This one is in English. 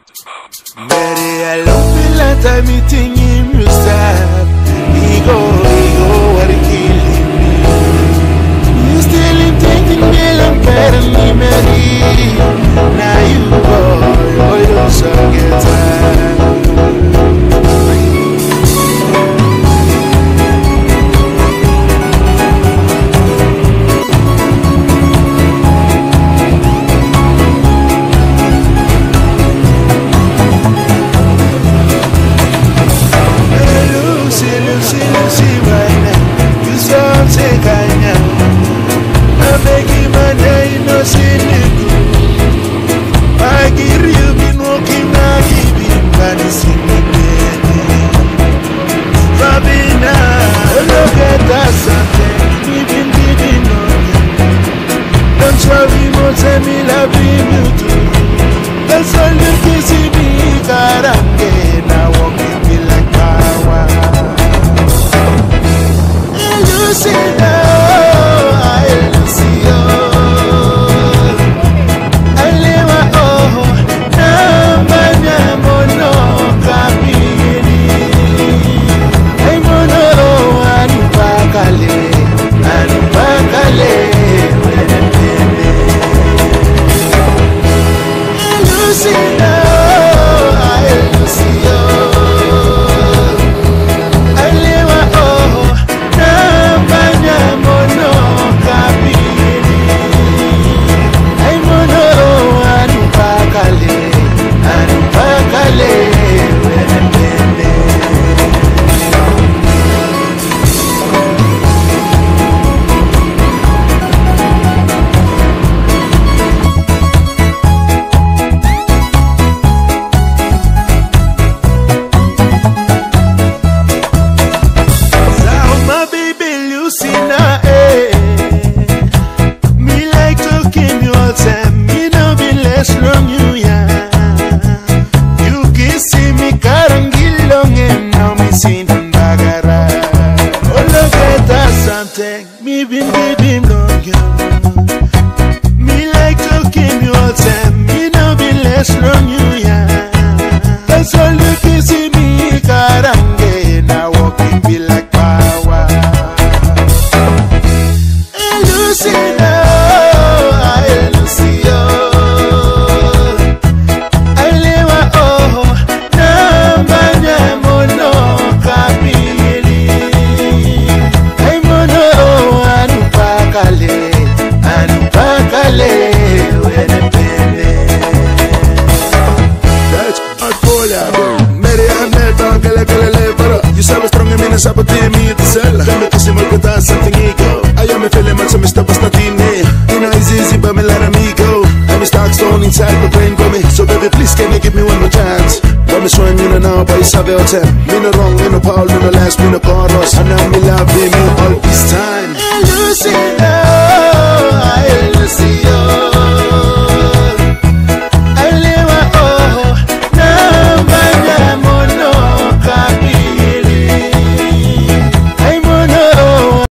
Mary, I love you like I'm meeting him, you stop. Ego, what it killing me. You still taking me and better me, Mary. Now you go, you don't get tired. Inside my brain for me, so baby please can you give me one more chance? Let me show you now, but it's about time. Me no wrong, me no Paul, me no last, me no chorus. And now me love me all this time. Lucy, oh, I Lucy, oh.